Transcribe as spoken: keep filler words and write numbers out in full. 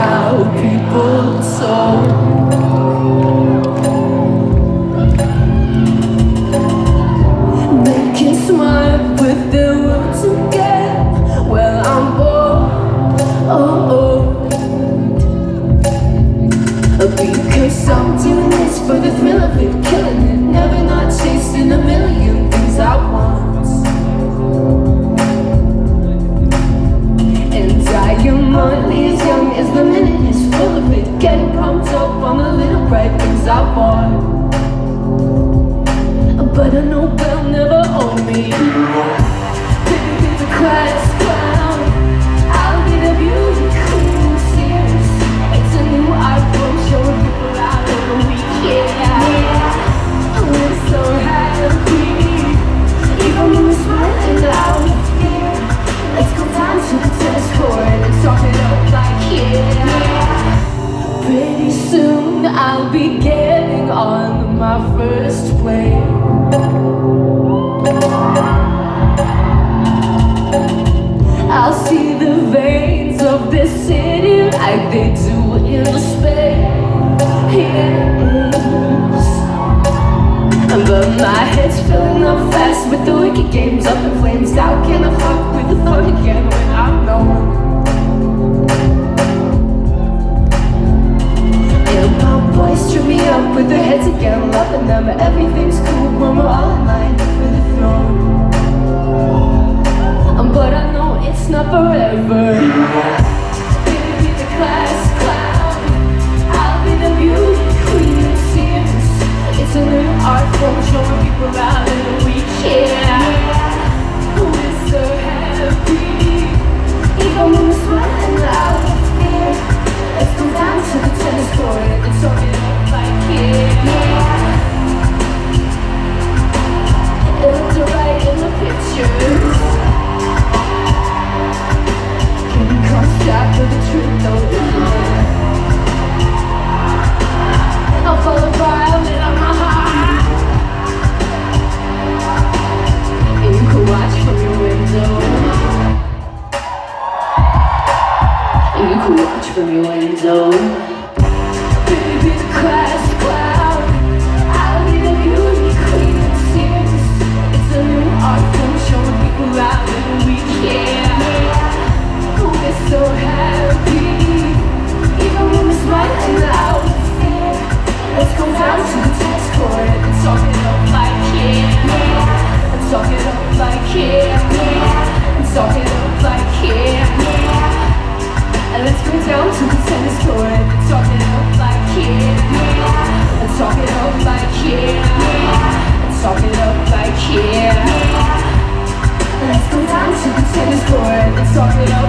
how people talk. They can smile with their words again. Well, I'm bored, oh, oh. Because I'm doing this for the thrill of it, killing it, never not chasing a million things at once. And I am only as young as the minute is full of it, getting pumped up on the little bright things I want. But I know they'll never own me. Baby, be the class clown, I'll be the beauty queen. Serious, it's a new iPhone showing people out of the week. Yeah, we're so happy, even when we're smiling out of fear. Let's go down to the tennis court and talk it up like yeah. Pretty soon I'll be getting on my first plane. I'll see the veins of this city like they do in Spain. It is. But my head's filling up fast with the wicked games up in flames. How can I fuck with the fun again when I'm known? And my boys trip me up with their heads again, loving them. Everything's cool when we're all in line for the throne. But I know it's not forever. Baby, be the class clown, I'll be the beauty queen. Serious, it's a new art form showing people out in the week. Yeah, we're so happy, even when we're smiling out of fear. Let's go down to the tennis court and talk it up like yeah. It looked alright in the pictures. Shot for the truth, though, isn't it? I'll follow violet on my heart. And you can watch from your window. And you can watch from your window. Baby, be the class clown, I'll be the beauty queen. Serious, it's a new art form showing people out in the week, yeah. We're so happy, even when we're smiling out of fear. Let's go down to the tennis court and talk it up like yeah. And talk it up like yeah. And talk it up like yeah. And let's go down to the tennis court and talk it up like yeah. And talk it up like yeah. And talk it up like yeah. Let's go down to the tennis court and talk it up.